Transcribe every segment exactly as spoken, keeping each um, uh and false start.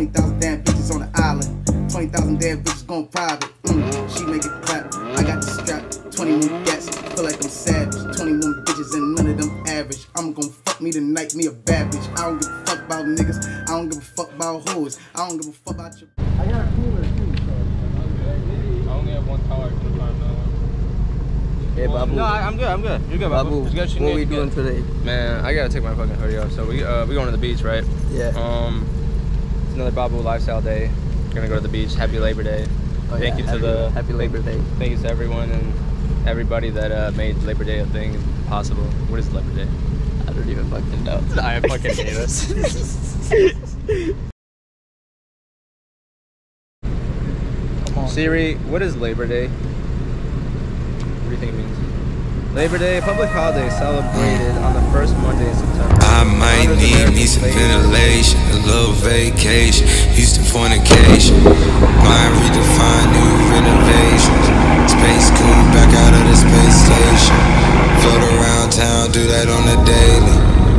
twenty thousand damn bitches on the island. twenty thousand damn bitches going private. Mm, she make it clap. I got the strap. twenty-one gats. Feel like I'm savage. twenty-one bitches and none of them average. I'm gonna fuck me tonight, me a bad bitch. I don't give a fuck about niggas. I don't give a fuck about hoes. I don't give a fuck about your. I got a cooler too. I only have one tower at the time now. Hey, Babu. No, I, I'm good. I'm good. You're good, Babu. Babu, Good, what are we doing good. today? Man, I gotta take my fucking hoodie off. So we uh, we going to the beach, right? Yeah. Um, it's another Babu lifestyle day. We're gonna go to the beach. Happy Labor Day. Oh, thank yeah. you to happy, the Happy Labor Day. Thank you to everyone and everybody that uh, made Labor Day a thing possible. What is Labor Day? I don't even fucking know. I fucking hate us. Come on. Siri, what is Labor Day? What do you think it means? Labor Day, a public holiday celebrated on the first Monday in September. I might need me some ventilation, a little vacation, Houston fornication. Mind redefine new renovations. Space cool, back out of the space station. Float around town, do that on the daily.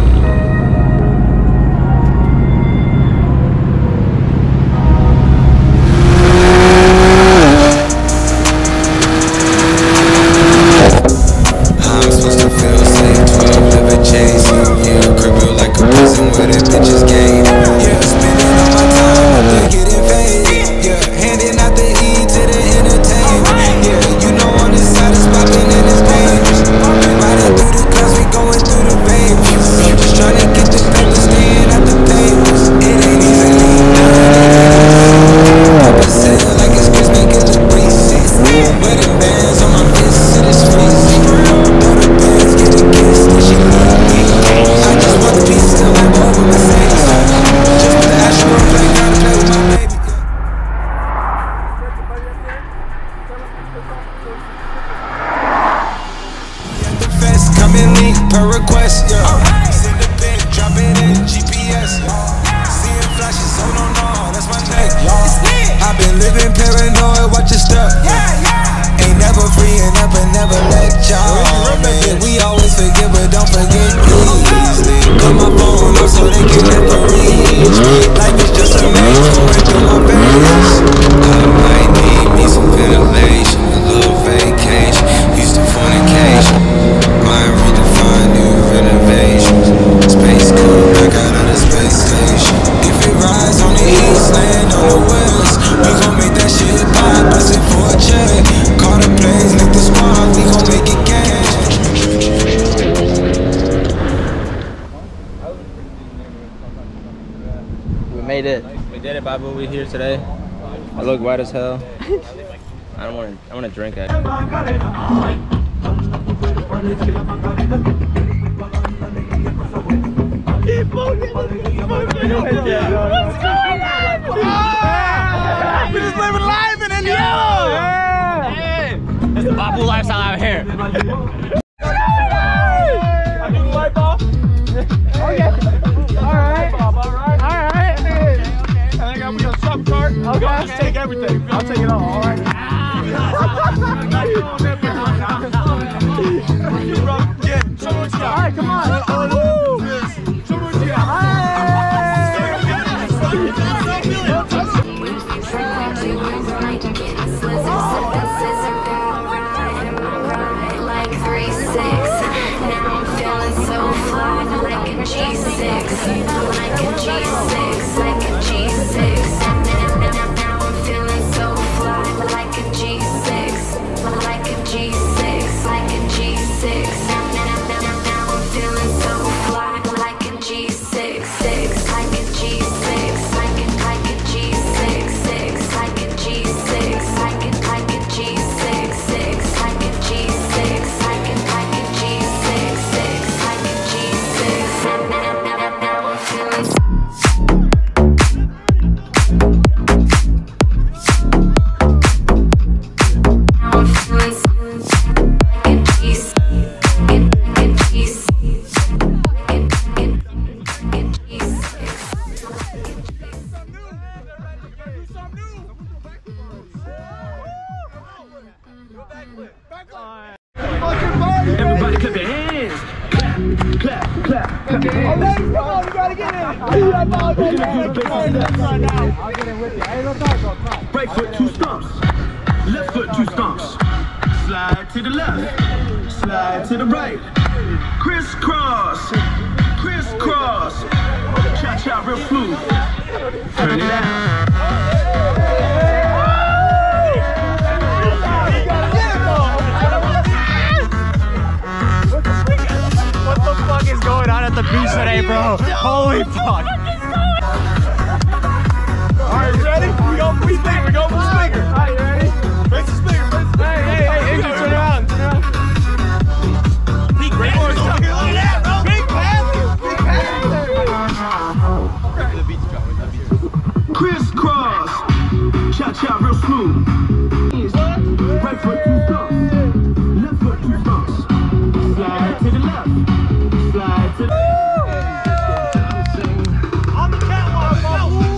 Per request, yeah. Send the pic, drop it in G P S. Seeing flashes, so no, no, that's my neck. I've been living paranoid, watch your step. Ain't never freeing up and never let y'all. Man, we always forget, but don't forget easily. Cut my phone up so they can never reach. Life is just a maze going through my veins. I might need me some ventilation, a little vacation, Houston fornication. Mind redefine new renovations. Space cool, back out of the space station. If it rides on the east, land on the west, we gon' make that shit pop, bust it for a check. Call the plays, link the squad, we gon' make it cash. We made it. We did it, Babu. We here today. I look white as hell. I don't want to. I want to drink it. What's going on? Ah! We just living life in Indiana! Yeah! Hey! It's the Babu lifestyle out here. I need the light off. Okay. Alright. Alright. Alright. Okay. I think I'm gonna shop cart. Okay. I'll just take everything. I'll take it all. Alright. Alright, come on. Everybody clap your hands. clap, clap, clap. Oh, baby, come on, you gotta get in. Do that ball, baby. Right now. I'll get in with you. Hey, don't talk, don't talk. Right foot, two stomps. Left foot, two stomps. Slide to the left. Slide to the right. Crisscross. Crisscross. Cha-cha real smooth. Turn it out. What the fuck is going on at the beach today, bro? Holy fuck. Alright, you ready? We go free speaker, we go free speaker. Alright, you ready? Face the speaker, face the speaker. Hey, hey, hey, Angel, turn around, turn around. Big pass. Look at that, bro. Big pass. Big pass. Crisscross. Cha-cha real smooth. Right foot, two stomps. Left foot, two stomps. Slide to the left. Slide to the left. On the catwalk, bro.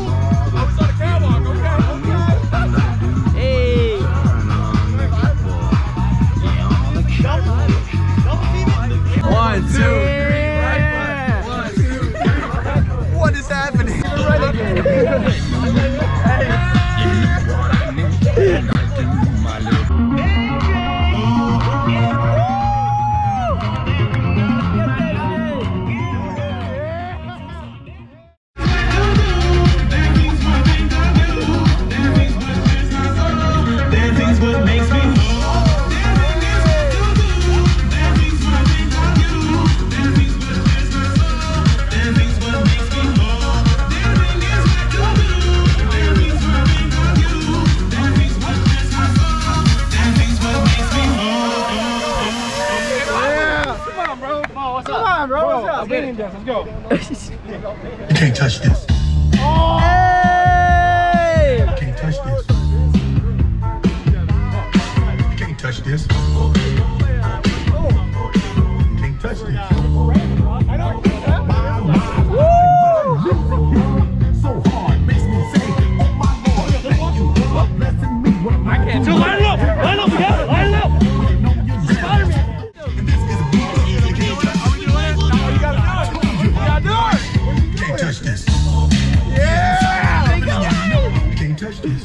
One, two, three, right foot. One, two, three. What is happening? Right again. Let's go. You can't touch this. Oh! Hey! You can't touch this. You can't touch this. You can't touch this. So hard makes me say, oh my Lord, thank you for blessing me. I can't. So line it up, line it up, line it up. Touch this. Yeah! You can't touch this.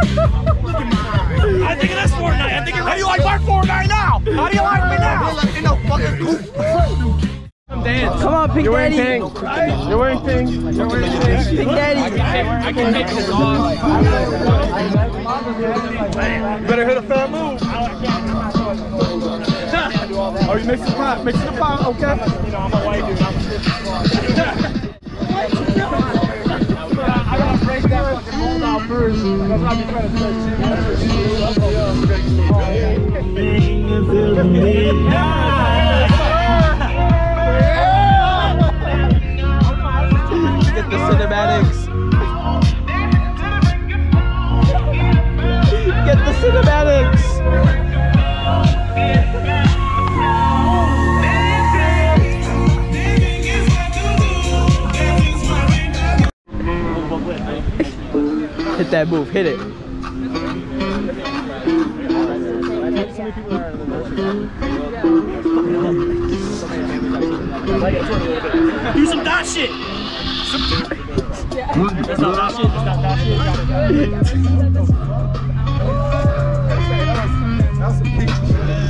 I think that's Fortnite. I think how do you like my Fortnite now? How do you like me now? You know, fucking cool. Dance. Come on, Pink You're Daddy. Wearing pink. You're wearing pink. You're wearing pink. Pink Daddy. I can take this off. You better hit a fair move. Oh, you mixing the pot. Mixing the pot, okay? You know, I'm a white dude. I'm I gotta break that fucking mold out first. That's what I'll be trying to Get the cinematics. Get the cinematics. Hit that move, hit it. do some dot shit. That's not dot shit. That's not dot shit. That was some peach.